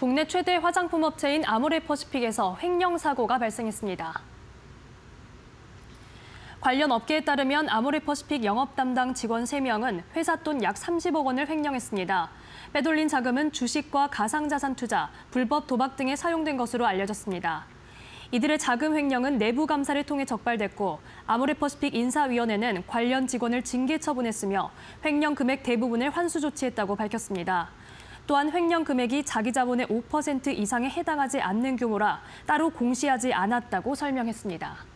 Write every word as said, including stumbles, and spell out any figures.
국내 최대 화장품 업체인 아모레퍼시픽에서 횡령 사고가 발생했습니다. 관련 업계에 따르면 아모레퍼시픽 영업 담당 직원 세 명은 회사 돈 약 삼십억 원을 횡령했습니다. 빼돌린 자금은 주식과 가상자산 투자, 불법 도박 등에 사용된 것으로 알려졌습니다. 이들의 자금 횡령은 내부 감사를 통해 적발됐고 아모레퍼시픽 인사위원회는 관련 직원을 징계 처분했으며 횡령 금액 대부분을 환수 조치했다고 밝혔습니다. 또한 횡령 금액이 자기 자본의 오 퍼센트 이상에 해당하지 않는 규모라 따로 공시하지 않았다고 설명했습니다.